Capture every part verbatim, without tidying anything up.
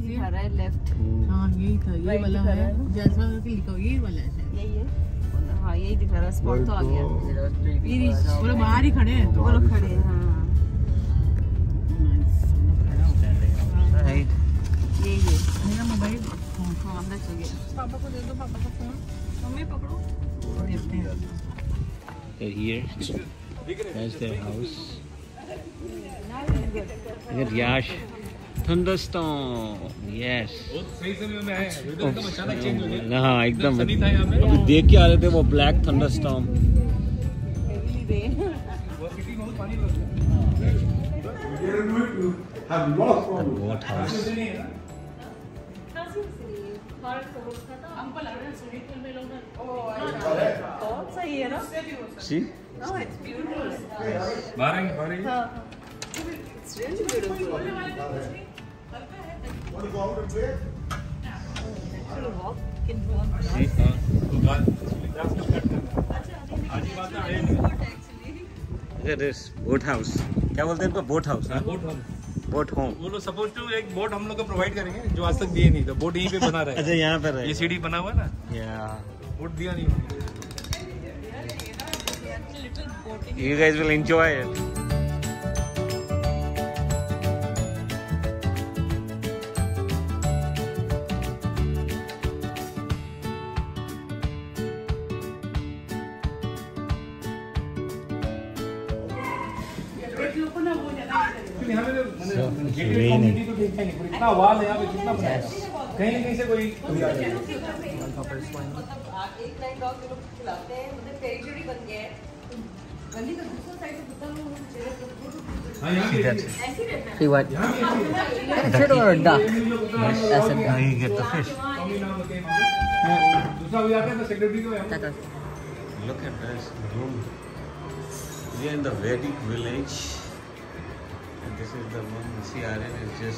दिखा रहा है लेफ्ट। हाँ यही था, ये वाला है जैसा लिखा हुआ, यही वाला है, यही है। हाँ यही दिखा रहा है, स्पॉट तो आ गया। पूरा बाहर ही खड़े हैं, वो लोग खड़े हैं। हाँ यही है मेरा मोबाइल। हाँ अंदर चल गया। पापा को दे दो, पापा का फोन। मम्मी पकड़ो। देखते हैं। Here, that's their house. Look at Yash. Thunderstorm. Yes. सही समय में आए हैं। एकदम अचानक चेंज हो गया। हाँ एकदम। सनी था यहाँ पे। अभी देख के आ रहे थे वो ब्लैक थंडरस्टॉर्म। वो सिटी में बहुत पानी लग बोट हाउस। बहुत सही है ना? See? No, it's beautiful. बाहर आएंगे, बाहर आएंगे। हाँ, it's really beautiful. Actually, walk can go on. See? Look at this boat house. क्या बोलते हैं इनको? Boat house. Boat home. Boat home. वो लोग सपोज टू एक बोट हम लोग को प्रोवाइड करेंगे जो आज तक दिए नहीं, तो बोट यहीं पे बना रहा है। अच्छा यहाँ पे रहे। ये सीढ़ी बना हुआ है ना, Yeah. बोट दिया नहीं। You guys will enjoy it. इतना वाल है यहाँ पे, कितना बनाया कहीं न कहीं से कोई एक लाइन डॉग लोग खिलाते हैं, मतलब टेरिटरी बन गया है। गली का दूसरा साइड से बुता लोग See what? Fish or duck? That's a Now you get the fish. दूसरा हो जाता है तो सेक्रेटरी को यहाँ duck. Look at this room. We are in the Vedic village, and this is the one. C R N is just.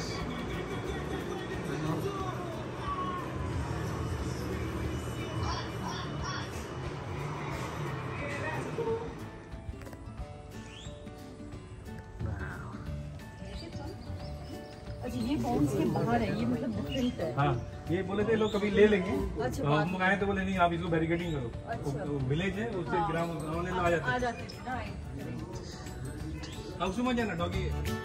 अच्छा ये bounce के बाहर है, ये मतलब डिफरेंट है। हाँ, ये बोले थे लोग कभी ले लेंगे। अच्छा, तो हम आए तो बोले नहीं, आप इसको बैरिकेडिंग करो। अच्छा। तो विलेज है, उससे ग्राम गाँव ले लो, आ जाते आ हैं। जाते थे ना। अब सुमन जाना doggy.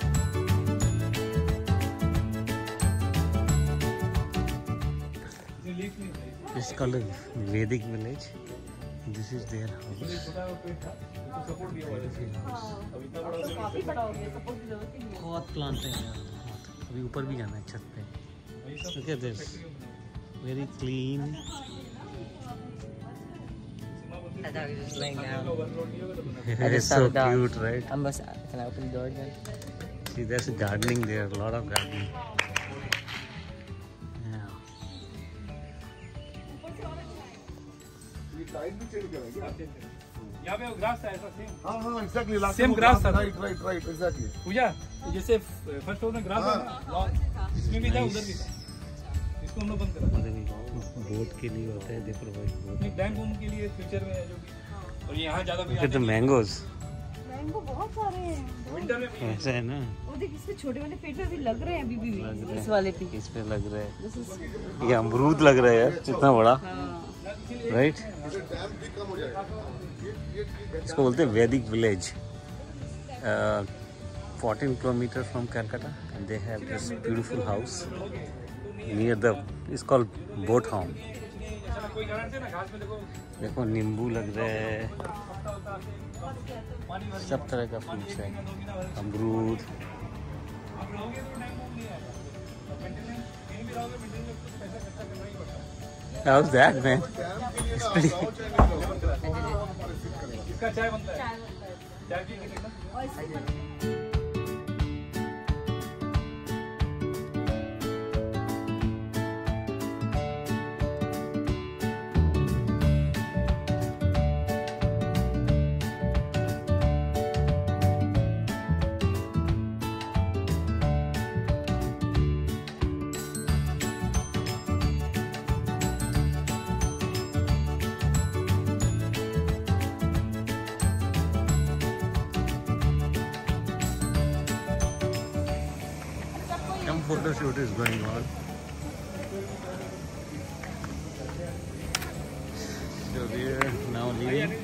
It's called a Vedic village. This is their house. Support दिया हुआ है। काफी बड़ा हो गया, सपोर्ट की जरूरत ही नहीं है। बहुत प्लांट है यार, बहुत। अभी ऊपर भी जाना है छत पे। Look at this. Very clean. I thought he was just laying down. It is so cute, right? I'm just, can I open the door again? See, there's gardening there, a lot of gardening. Yeah. यहाँ पे grass था ऐसा same. हाँ हाँ exactly last Same time grass था। right right right exactly पूजा जैसे first floor में grass है ना, इसमें भी था, उधर भी था। इसको हम लोग बंद करा। बोट के लिए होता है, देखो भाई बोट। नहीं, डैम बूम के लिए फ्यूचर में है जो भी। और यहाँ ज्यादा कोई Look at the mangoes. Mango बहुत सारे हैं। विंटर में भी ऐसा है ना? वो देख, इसके छोटे वाले पेड़ पे भी लग रहे हैं अभी भी। लग रहा है। इस वाले पे। इस पे लग रहा है। ये अमरूद लग रहा है यार, कितना बड़ा। राइट? इसको बोलते हैं Vedic village. fourteen kilometers from Calcutta, and they have this beautiful house near the. It's called boat home. देखो नींबू लग रहा है, सब तरह का फ्रूट्स है, अमरूद। How's that, man? It's pretty. इसका चाय बनता है। चाय पी के देखना। Some photo shoot is going on. So we are now leaving.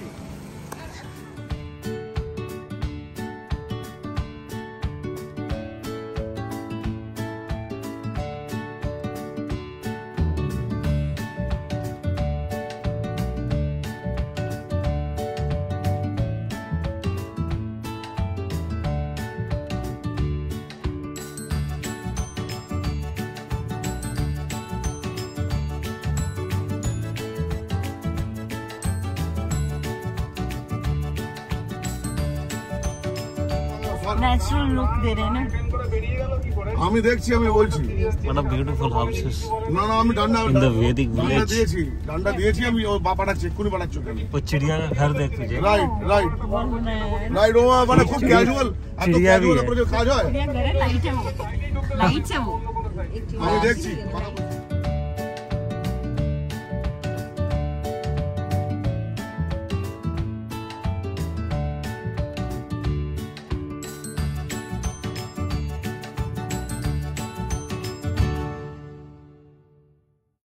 Natural look दे रहे हैं ना আমি দেখছি আমি বলছি What a beautiful houses না না আমি ডান্ডা in the Vedic ডান্ডা village. দিয়েছি ডান্ডা দিয়েছি আমি ওই বাপাটা চেক করে বাড়াচ্ছ কেন वो चिड़िया का घर देख लीजिए. রাইট রাইট রাইট ও মানে খুব ক্যাজুয়াল এত চিড়িয়া भी ক্যাজুয়াল है. উপরে যে কাজ হয় लाइट है वो लाइट है वो আমি দেখছি